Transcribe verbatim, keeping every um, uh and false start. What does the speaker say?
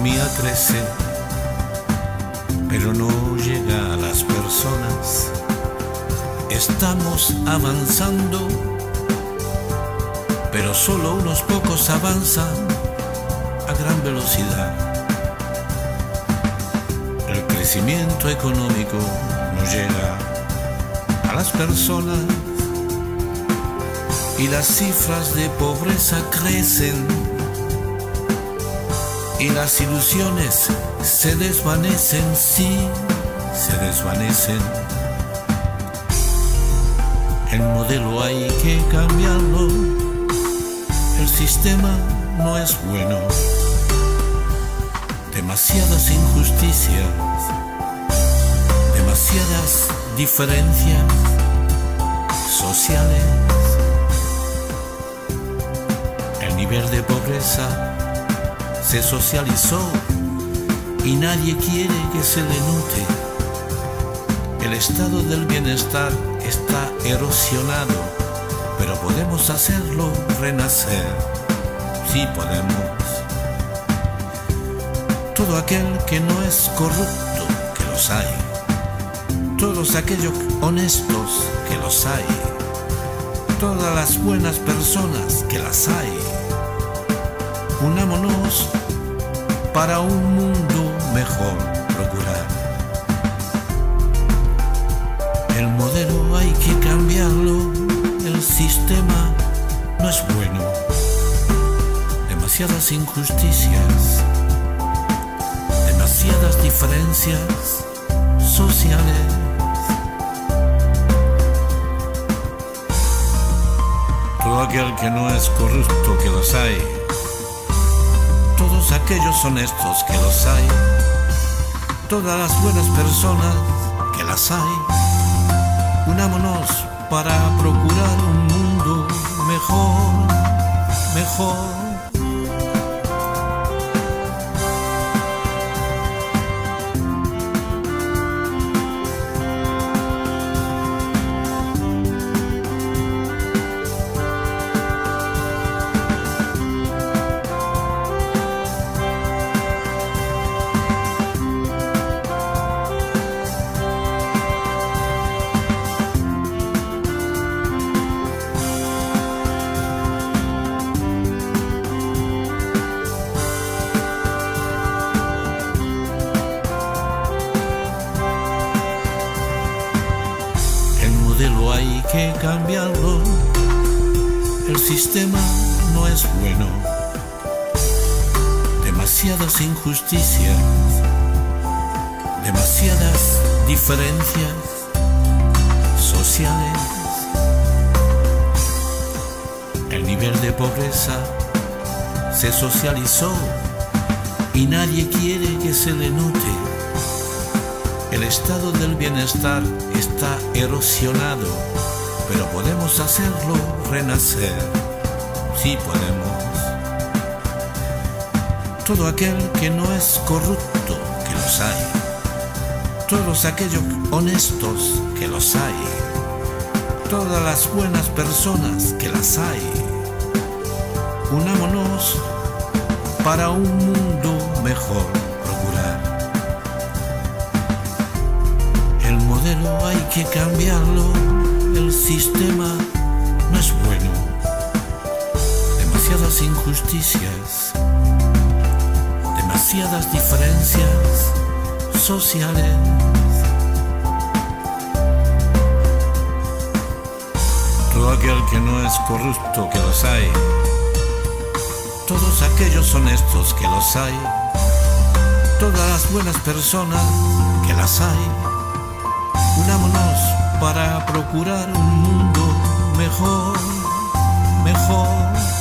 economía crece, pero no llega a las personas. Estamos avanzando, pero solo unos pocos avanzan a gran velocidad. El crecimiento económico no llega a las personas y las cifras de pobreza crecen y las ilusiones se desvanecen, sí, se desvanecen. El modelo hay que cambiarlo, el sistema no es bueno. Demasiadas injusticias, demasiadas diferencias sociales. El nivel de pobreza se socializó y nadie quiere que se le note. El estado del bienestar está erosionado, pero podemos hacerlo renacer. Sí podemos. Todo aquel que no es corrupto, que los hay. Todos aquellos honestos, que los hay. Todas las buenas personas, que las hay. Unámonos para un mundo mejor procurar. El modelo hay que cambiarlo, el sistema no es bueno. Demasiadas injusticias, demasiadas diferencias sociales. Todo aquel que no es corrupto, que los hay. Todos aquellos honestos, que los hay. Todas las buenas personas, que las hay. Unámonos para procurar un mundo mejor, mejor. Hay que cambiarlo, el sistema no es bueno. Demasiadas injusticias, demasiadas diferencias sociales. El nivel de pobreza se socializó y nadie quiere que se le note. El estado del bienestar está erosionado, pero podemos hacerlo renacer. Sí podemos. Todo aquel que no es corrupto, que los hay. Todos aquellos honestos, que los hay. Todas las buenas personas, que las hay. Unámonos para un mundo mejor procurar. El modelo hay que cambiarlo, el sistema no es bueno. Demasiadas injusticias, demasiadas diferencias sociales. Todo aquel que no es corrupto, que los hay. Todos aquellos honestos, que los hay. Todas las buenas personas, que las hay. Unámonos para procurar un mundo mejor, mejor.